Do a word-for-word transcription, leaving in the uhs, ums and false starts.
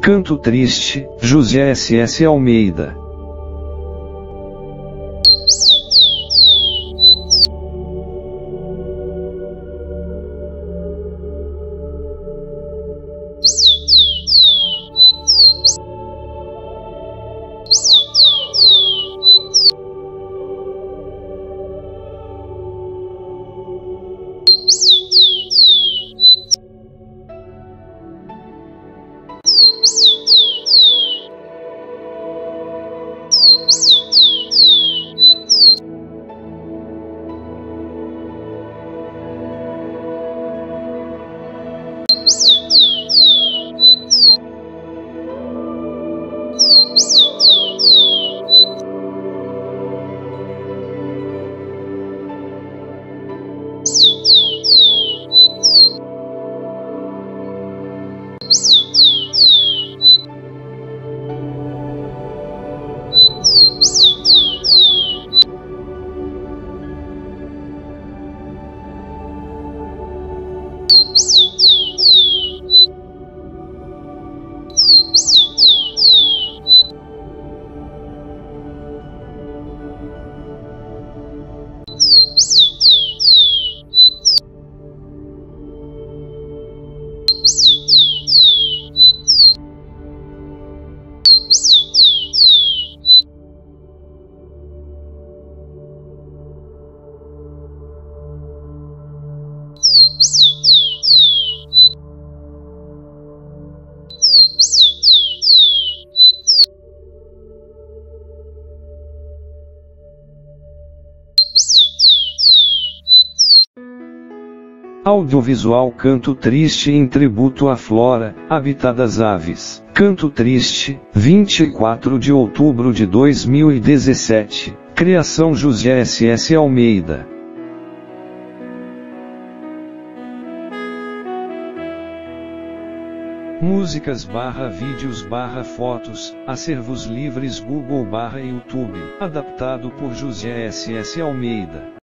Canto Triste, José S S Almeida. Audiovisual Canto Triste em tributo à flora, habitat das aves. Canto Triste, vinte e quatro de outubro de dois mil e dezessete. Criação José S S Almeida. Músicas barra vídeos barra fotos, acervos livres Google barra YouTube. Adaptado por José S S Almeida.